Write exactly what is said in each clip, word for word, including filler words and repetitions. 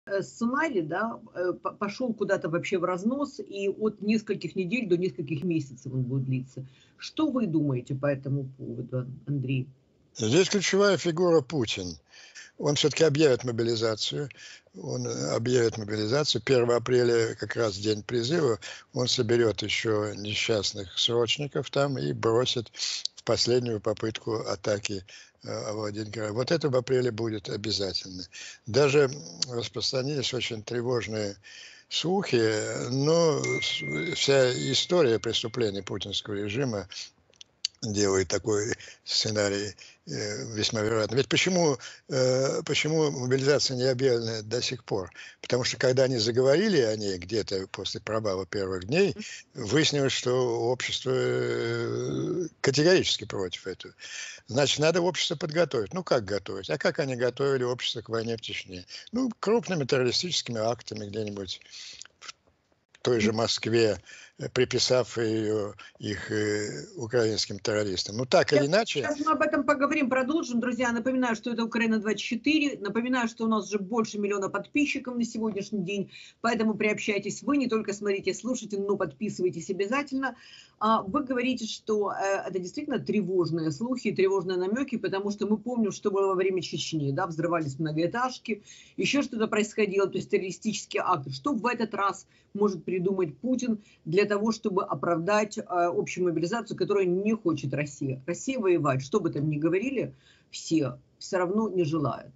Э, сценарий, да, э, по пошел куда-то вообще в разнос, и от нескольких недель до нескольких месяцев он будет длиться. Что вы думаете по этому поводу, Ан Андрей? Здесь ключевая фигура Путин. Он все-таки объявит мобилизацию. Он э, объявит мобилизацию. первого апреля как раз день призыва. Он соберет еще несчастных срочников там и бросит в последнюю попытку атаки э, овладеть городом. Вот это в апреле будет обязательно. Даже м, распространились очень тревожные слухи, но с- вся история преступлений путинского режима делает такой сценарий э, весьма вероятным. Ведь почему, э, почему мобилизация не объявлена до сих пор? Потому что когда они заговорили о ней где-то после провала первых дней, выяснилось, что общество э, категорически против этого. Значит, надо общество подготовить. Ну, как готовить? А как они готовили общество к войне в Чечне? Ну, крупными террористическими актами где-нибудь в той же Москве, э, приписав ее их э, украинским террористам. Ну, так или Щас иначе, щас мы об этом поговорим, продолжим. Друзья, напоминаю, что это Украина двадцать четыре. Напоминаю, что у нас уже больше миллиона подписчиков на сегодняшний день, поэтому приобщайтесь вы, не только смотрите, слушайте, но подписывайтесь обязательно. А, вы говорите, что, э, это действительно тревожные слухи, тревожные намеки, потому что мы помним, что было во время Чечни, да, взрывались многоэтажки, еще что-то происходило, то есть террористические акты. Что в этот раз может придумать Путин для того, чтобы оправдать э, общую мобилизацию, которую не хочет Россия? Россия воевать, что бы там ни говорили, все все равно не желает.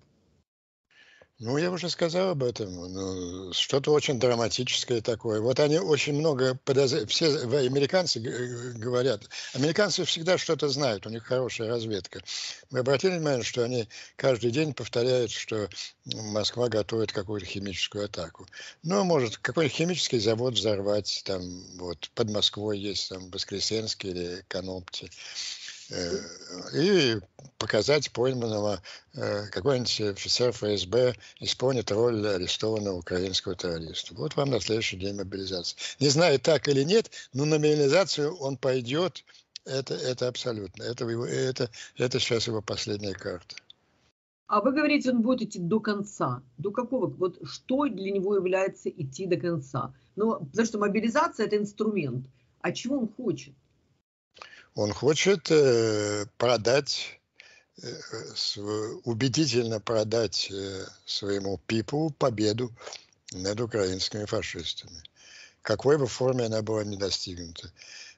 ну, я уже сказал об этом, ну, что-то очень драматическое такое. Вот они очень много подозр... все в- американцы г- г- говорят, американцы всегда что-то знают, у них хорошая разведка. Вы обратили внимание, что они каждый день повторяют, что Москва готовит какую-то химическую атаку. Ну, может, какой-нибудь химический завод взорвать, там, вот, под Москвой есть, там, Воскресенский или Конопти. Э, и показать пойманного э, какой-нибудь офицер эф эс бэ исполнит роль арестованного украинского террориста. Вот вам на следующий день мобилизация. Не знаю, так или нет, но на мобилизацию он пойдет. Это, это абсолютно. Это, его, это, это сейчас его последняя карта. А вы говорите, он будет идти до конца. До какого? Вот что для него является идти до конца? Ну, потому что мобилизация – это инструмент. А чего он хочет? Он хочет э, продать, э, св- убедительно продать э, своему пипу победу над украинскими фашистами. Какой бы форме она была не достигнута.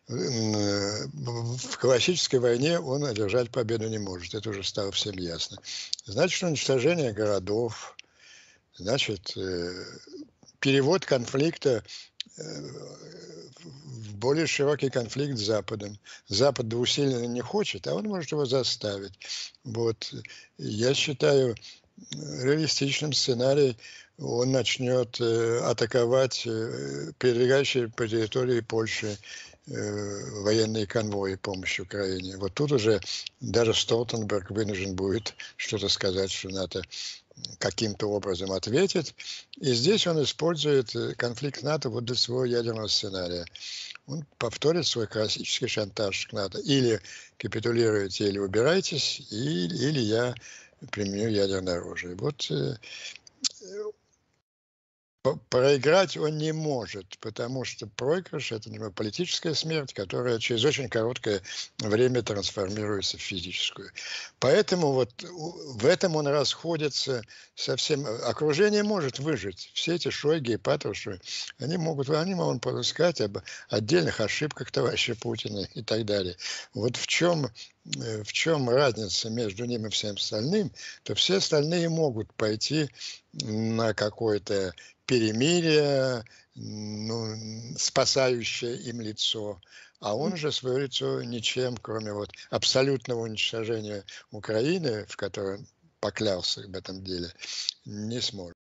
Э, В классической войне он одержать победу не может. Это уже стало всем ясно. Значит, уничтожение городов, значит, э, перевод конфликта э, в более широкий конфликт с Западом. Запад усиленно не хочет, а он может его заставить. Вот. Я считаю реалистичным сценарий. Он начнет э, атаковать э, передвигающие по территории Польши э, военные конвои помощи Украине. Вот тут уже даже Столтенберг вынужден будет что-то сказать, что НАТО каким-то образом ответит. И здесь он использует э, конфликт НАТО вот для своего ядерного сценария. Он повторит свой классический шантаж к НАТО. Или капитулируете, или убирайтесь, или, или я применю ядерное оружие. Вот э, по- проиграть он не может, потому что проигрыш – это например, политическая смерть, которая через очень короткое время трансформируется в физическую. Поэтому вот у- в этом он расходится со всем. Окружение может выжить. Все эти Шойги и Патрушевы, они могут, они могут рассказать об отдельных ошибках товарища Путина и так далее. Вот в чем, э, в чем разница между ним и всем остальным, то все остальные могут пойти на какой-то перемирие, ну, спасающее им лицо. А он же свое лицо ничем, кроме вот абсолютного уничтожения Украины, в котором поклялся в этом деле, не сможет.